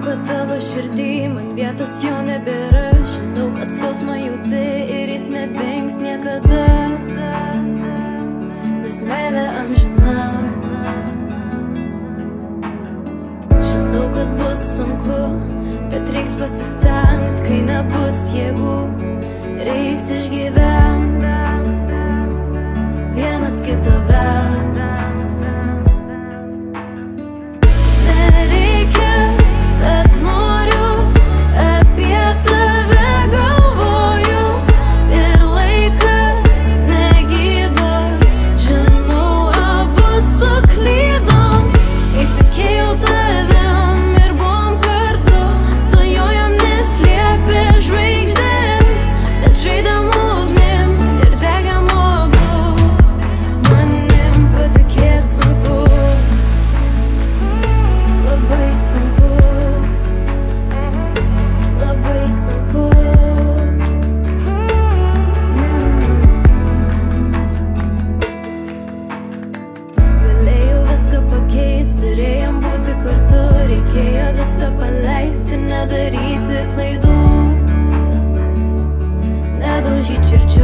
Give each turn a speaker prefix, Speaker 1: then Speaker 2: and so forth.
Speaker 1: kad tavo širdį man vietos jau nebėra. Žinau, kad skausmą jauti ir jis nedings niekada, nes meilė amžina. Žinau, kad bus sunku, bet reiks pasistengt, kai nebus jėgų, reiks išgyvent, vienas kito vengt. Nereikia, bet noriu, apie tave galvoju, ir laikas negydo. Žinau, abu suklydom, kai tikėjau tavim ir buvom kartu. Svajojom, neslėpė žvaigždės, bet žaidėm ugnim ir degėm abu. Manim patikėt sunku, labai sunku, labai sunku. Galėjau viską pakeisti, turėjom būti kartu, reikėjo viską paleisti, nedaryti klaidų, nedaužyt širdžių.